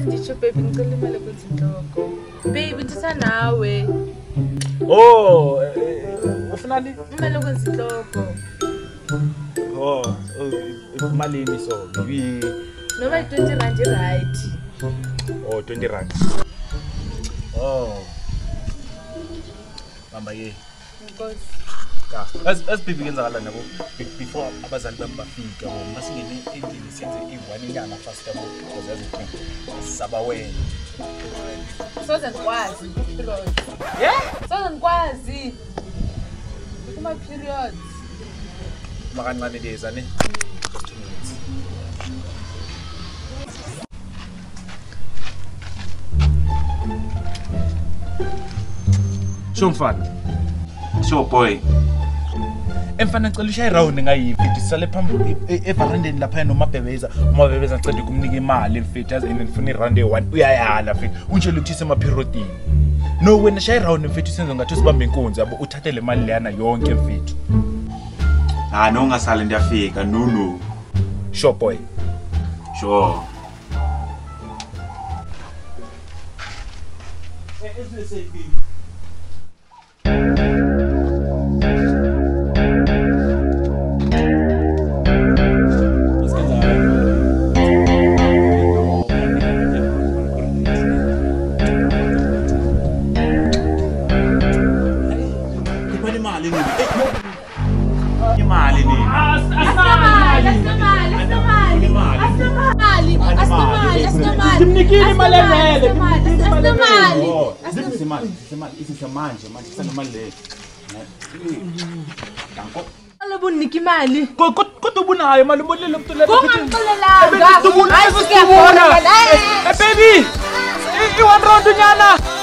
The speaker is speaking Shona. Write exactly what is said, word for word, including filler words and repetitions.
ndisho baby ngicela imali kwezinhloko. Baby nditha nawe. Oh, ufunani? Imali kwezinhloko. Oh, malini so? Bibi. Noba twenty rand right. Oh, twenty rand. Oh. Mama ye. Because ka. As as baby ngenzakala nabo before abazali bami bafika bo masingene endlini senze i-one inyanga fast yabo because yazi saba wena. Soze ngikwazi period. Yeah? Soze ngikwazi. Kuma periods. Makancane leza ne. Just two minutes. Shomfana. Sure boy. Emfana ngicela ushaye round ngayipi disale phambili everandeni lapha nomabhebeza umabhebeza ngicela ukumnika imali mfethu yazi ngifuna irand e-one uyayala mfethu unjelo uthise emaperiodini no wena shaye round mfethu senze ngathi sibambe inkunzi yabo uthathe le mali leyana yonke mfethu. Ah no ngasale ndiyafika no no. Sure boy. Sure. Imali nini? Astamali, astamali, astamali. Astamali, astamali, astamali. Kimnikini imali lele, kimnikini imali lele. Sisi imali, sisi imali, sisi manje, manje sisa imali le. Danko. Alobo niki imali. Kodwa ubunayo imali ubolile umuntu le. Kungangixolelanga. Hayi siyabona. Eh baby. I-one round unyana.